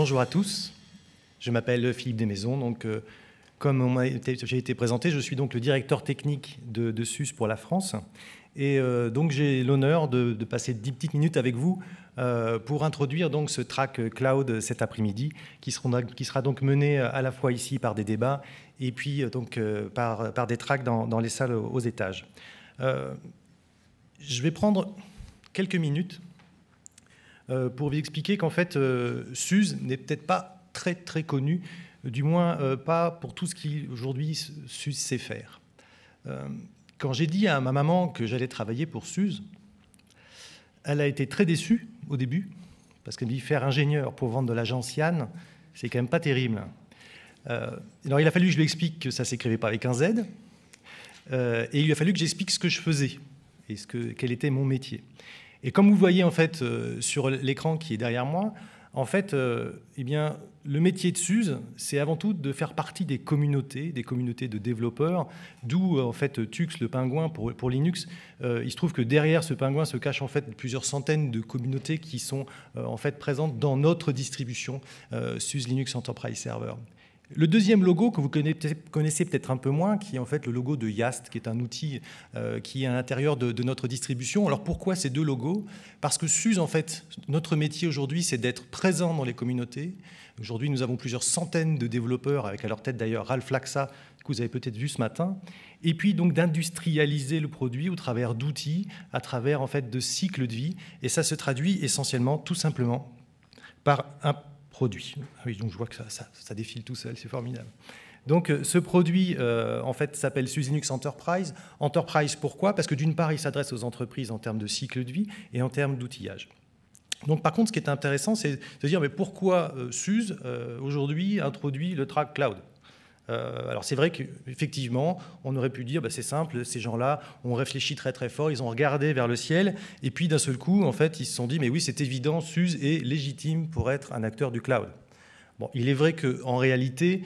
bonjour à tous. Je m'appelle Philippe Desmaisons. Donc, comme j'ai été présenté, je suis donc le directeur technique de SUSE pour la France. Et donc, j'ai l'honneur de passer 10 petites minutes avec vous pour introduire donc ce track cloud cet après-midi, qui sera donc mené à la fois ici par des débats et puis donc par des tracks dans les salles aux étages. Je vais prendre quelques minutes pour vous expliquer qu'en fait, SUSE n'est peut-être pas très connu, du moins pas pour tout ce qu'aujourd'hui SUSE sait faire. Quand j'ai dit à ma maman que j'allais travailler pour SUSE, elle a été très déçue au début, parce qu'elle me dit faire ingénieur pour vendre de la gentiane, c'est quand même pas terrible. Alors il a fallu que je lui explique que ça ne s'écrivait pas avec un Z, et il a fallu que j'explique ce que je faisais et quel était mon métier. Et comme vous voyez en fait sur l'écran qui est derrière moi, en fait, eh bien, le métier de SUSE, c'est avant tout de faire partie des communautés de développeurs, d'où en fait Tux, le pingouin pour Linux. Il se trouve que derrière ce pingouin se cachent en fait plusieurs centaines de communautés qui sont en fait présentes dans notre distribution SUSE Linux Enterprise Server. Le deuxième logo que vous connaissez peut-être un peu moins, qui est en fait le logo de Yast, qui est un outil qui est à l'intérieur de notre distribution. Alors pourquoi ces deux logos? Parce que SUSE, en fait, notre métier aujourd'hui, c'est d'être présent dans les communautés. Aujourd'hui, nous avons plusieurs centaines de développeurs, avec à leur tête d'ailleurs Ralph Laxa, que vous avez peut-être vu ce matin, et puis donc d'industrialiser le produit au travers d'outils, à travers en fait de cycles de vie, et ça se traduit essentiellement, tout simplement, par un produit. Ah oui, donc je vois que ça défile tout seul, c'est formidable. Donc ce produit, en fait, s'appelle SUSE Linux Enterprise. Enterprise, pourquoi? Parce que d'une part, il s'adresse aux entreprises en termes de cycle de vie et en termes d'outillage. Donc par contre, ce qui est intéressant, c'est de dire mais pourquoi SUSE, aujourd'hui, introduit le track cloud? Alors c'est vrai qu'effectivement, on aurait pu dire, bah, c'est simple, ces gens-là ont réfléchi très fort, ils ont regardé vers le ciel, et puis d'un seul coup, en fait, ils se sont dit, mais oui, c'est évident, SUSE est légitime pour être un acteur du cloud. Bon, il est vrai qu'en réalité,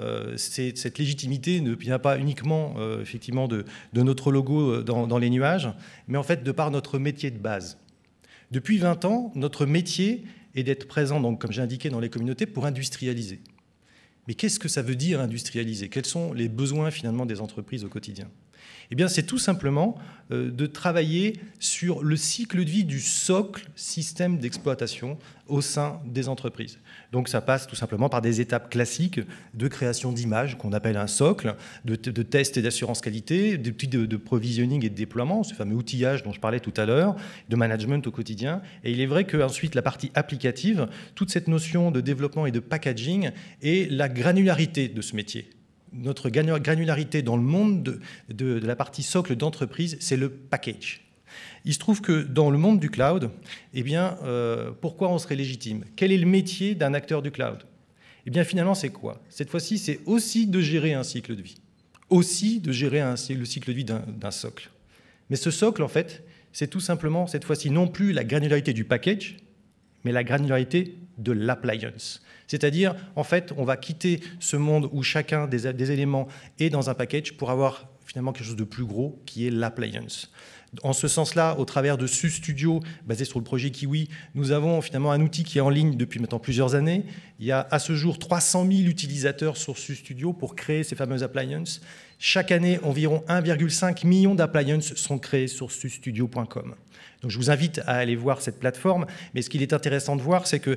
cette légitimité ne vient pas uniquement effectivement de notre logo dans les nuages, mais en fait de par notre métier de base. Depuis 20 ans, notre métier est d'être présent, donc, comme j'ai indiqué, dans les communautés pour industrialiser. Mais qu'est-ce que ça veut dire industrialiser? Quels sont les besoins finalement des entreprises au quotidien? Eh bien, c'est tout simplement de travailler sur le cycle de vie du socle système d'exploitation au sein des entreprises. Donc ça passe tout simplement par des étapes classiques de création d'images qu'on appelle un socle, de tests et d'assurance qualité, des outils de provisioning et de déploiement, ce fameux outillage dont je parlais tout à l'heure, de management au quotidien. Et il est vrai qu'ensuite la partie applicative, toute cette notion de développement et de packaging est la granularité de ce métier. Notre granularité dans le monde de la partie socle d'entreprise, c'est le package. Il se trouve que dans le monde du cloud, eh bien, pourquoi on serait légitime? Quel est le métier d'un acteur du cloud? Eh bien, finalement, c'est quoi? Cette fois-ci, c'est aussi de gérer un cycle de vie, aussi de gérer le cycle de vie d'un socle. Mais ce socle, en fait, c'est tout simplement, cette fois-ci, non plus la granularité du package, mais la granularité de l'appliance. C'est-à-dire, en fait, on va quitter ce monde où chacun des éléments est dans un package pour avoir finalement quelque chose de plus gros qui est l'appliance. En ce sens-là, au travers de SUSE Studio, basé sur le projet Kiwi, nous avons finalement un outil qui est en ligne depuis maintenant plusieurs années. Il y a à ce jour 300 000 utilisateurs sur SUSE Studio pour créer ces fameuses appliances. Chaque année, environ 1,5 million d'appliances sont créées sur susestudio.com. Donc je vous invite à aller voir cette plateforme, mais ce qu'il est intéressant de voir, c'est que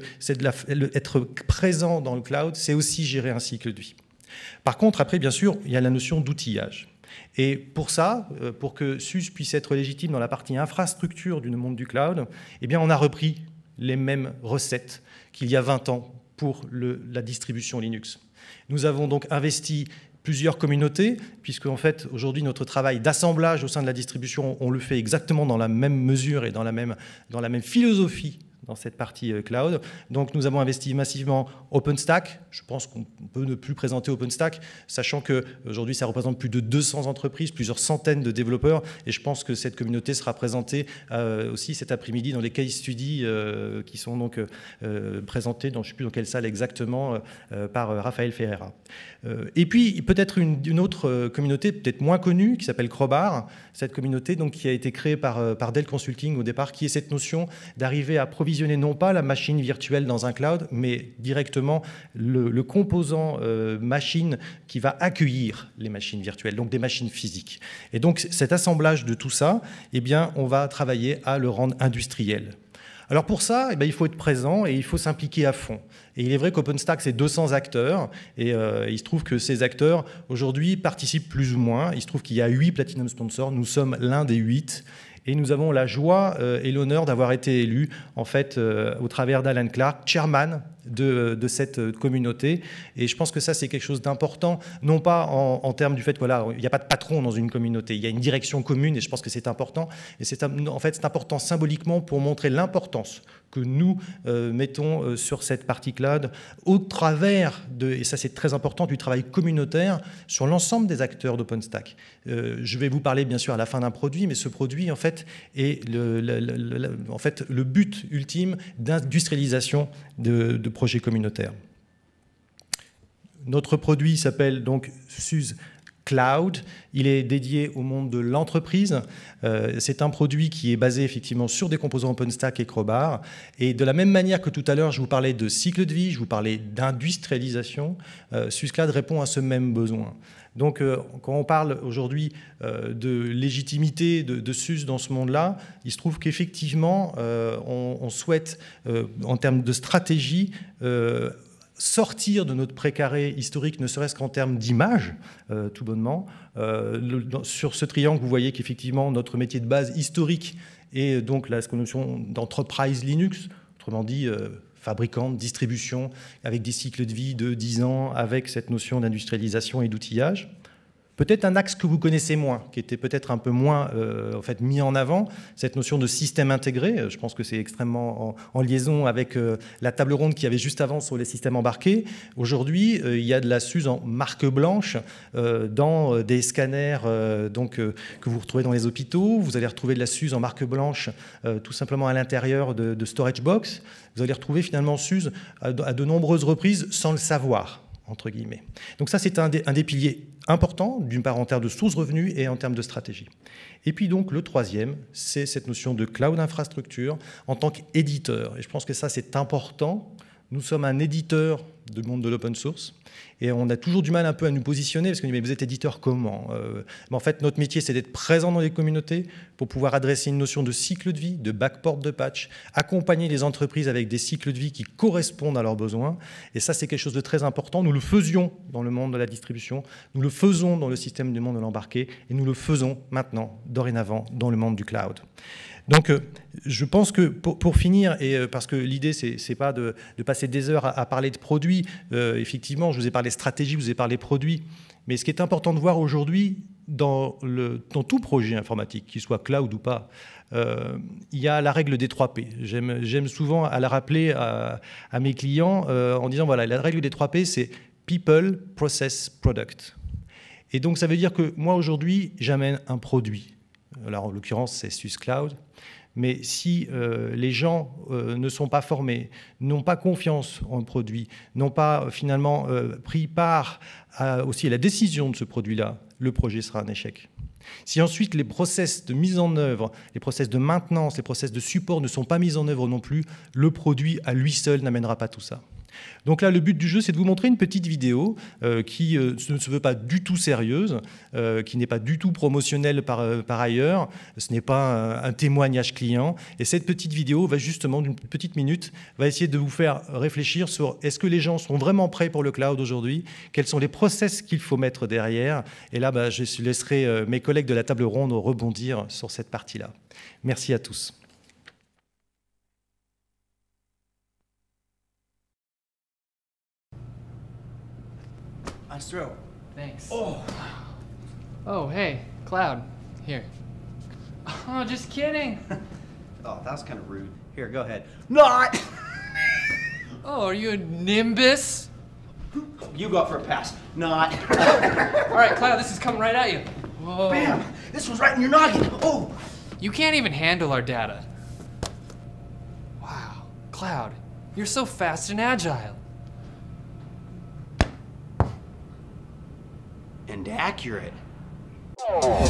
être présent dans le cloud, c'est aussi gérer un cycle de vie. Par contre, après, bien sûr, il y a la notion d'outillage. Et pour ça, pour que SUSE puisse être légitime dans la partie infrastructure du monde du cloud, eh bien, on a repris les mêmes recettes qu'il y a 20 ans pour la distribution Linux. Nous avons donc investi plusieurs communautés, puisque en fait, aujourd'hui, notre travail d'assemblage au sein de la distribution, on le fait exactement dans la même mesure et dans la même philosophie dans cette partie cloud. Donc nous avons investi massivement OpenStack. Je pense qu'on peut ne plus présenter OpenStack, sachant qu'aujourd'hui ça représente plus de 200 entreprises, plusieurs centaines de développeurs, et je pense que cette communauté sera présentée aussi cet après-midi dans les case studies qui sont donc présentés, je ne sais plus dans quelle salle exactement, par Raphaël Ferreira. Et puis peut-être une autre communauté, peut-être moins connue, qui s'appelle Crowbar, cette communauté donc, qui a été créée par Dell Consulting au départ, qui est cette notion d'arriver à provisionner provisionner non pas la machine virtuelle dans un cloud, mais directement le composant machine qui va accueillir les machines virtuelles, donc des machines physiques. Et donc cet assemblage de tout ça, eh bien, on va travailler à le rendre industriel. Alors pour ça, eh bien, il faut être présent et il faut s'impliquer à fond. Et il est vrai qu'OpenStack, c'est 200 acteurs, et il se trouve que ces acteurs, aujourd'hui, participent plus ou moins. Il se trouve qu'il y a 8 Platinum Sponsors, nous sommes l'un des 8, et nous avons la joie et l'honneur d'avoir été élus, en fait, au travers d'Alan Clark, chairman de cette communauté. Et je pense que ça, c'est quelque chose d'important, non pas en termes du fait qu'il n'y a pas de patron dans une communauté, il y a une direction commune, et je pense que c'est important. Et en fait, c'est important symboliquement pour montrer l'importance que nous mettons sur cette partie cloud, au travers et ça c'est très important, du travail communautaire sur l'ensemble des acteurs d'OpenStack. Je vais vous parler bien sûr à la fin d'un produit, mais ce produit en fait est le but ultime d'industrialisation de projets communautaires. Notre produit s'appelle donc SUSE Cloud. Il est dédié au monde de l'entreprise. C'est un produit qui est basé effectivement sur des composants OpenStack et Crowbar. Et de la même manière que tout à l'heure, je vous parlais de cycle de vie, je vous parlais d'industrialisation, SUSE Cloud répond à ce même besoin. Donc, quand on parle aujourd'hui de légitimité de SUSE dans ce monde-là, il se trouve qu'effectivement, on souhaite, en termes de stratégie, sortir de notre précaré historique, ne serait-ce qu'en termes d'image, tout bonnement. Sur ce triangle, vous voyez qu'effectivement, notre métier de base historique est donc la notion d'entreprise Linux, autrement dit, fabricant, distribution, avec des cycles de vie de 10 ans, avec cette notion d'industrialisation et d'outillage. Peut-être un axe que vous connaissez moins, qui était peut-être un peu moins en fait, mis en avant, cette notion de système intégré. Je pense que c'est extrêmement en liaison avec la table ronde qu'il y avait juste avant sur les systèmes embarqués. Aujourd'hui, il y a de la SUSE en marque blanche dans des scanners que vous retrouvez dans les hôpitaux. Vous allez retrouver de la SUSE en marque blanche tout simplement à l'intérieur de storage box. Vous allez retrouver finalement SUSE à de nombreuses reprises sans le savoir, entre guillemets. Donc ça, c'est un des piliers importants, d'une part en termes de sources revenus et en termes de stratégie. Et puis donc le troisième, c'est cette notion de cloud infrastructure en tant qu'éditeur. Et je pense que ça, c'est important. Nous sommes un éditeur du monde de l'open source. Et on a toujours du mal un peu à nous positionner parce qu'on dit mais vous êtes éditeur comment mais en fait, notre métier, c'est d'être présent dans les communautés pour pouvoir adresser une notion de cycle de vie, de backport de patch, accompagner les entreprises avec des cycles de vie qui correspondent à leurs besoins. Et ça, c'est quelque chose de très important. Nous le faisions dans le monde de la distribution, nous le faisons dans le système du monde de l'embarqué et nous le faisons maintenant, dorénavant, dans le monde du cloud. Donc, je pense que pour finir, et parce que l'idée, c'est pas de passer des heures à parler de produits, effectivement, je vous ai parlé stratégie, je vous ai parlé produits, mais ce qui est important de voir aujourd'hui, dans tout projet informatique, qu'il soit cloud ou pas, il y a la règle des 3 P. J'aime souvent à la rappeler à mes clients en disant, voilà, la règle des 3 P, c'est People, Process, Product. Et donc, ça veut dire que moi, aujourd'hui, j'amène un produit. Alors, en l'occurrence, c'est SUSE Cloud. Mais si les gens ne sont pas formés, n'ont pas confiance en le produit, n'ont pas finalement pris part aussi à la décision de ce produit-là, le projet sera un échec. Si ensuite les process de mise en œuvre, les process de maintenance, les process de support ne sont pas mis en œuvre non plus, le produit à lui seul n'amènera pas tout ça. Donc là, le but du jeu, c'est de vous montrer une petite vidéo qui ne se veut pas du tout sérieuse, qui n'est pas du tout promotionnelle par ailleurs. Ce n'est pas un témoignage client. Et cette petite vidéo va justement, d'une petite minute, va essayer de vous faire réfléchir sur est-ce que les gens sont vraiment prêts pour le cloud aujourd'hui? Quels sont les process qu'il faut mettre derrière? Et là, je laisserai mes collègues de la table ronde rebondir sur cette partie-là. Merci à tous. Nice throw. Thanks. Oh. Oh, hey, Cloud. Here. Oh, just kidding. Oh, that was kind of rude. Here, go ahead. Not! Oh, are you a Nimbus? You go up for a pass. Not. All right, Cloud, this is coming right at you. Whoa. Bam! This was right in your noggin. Oh! You can't even handle our data. Wow, Cloud, you're so fast and agile. And accurate.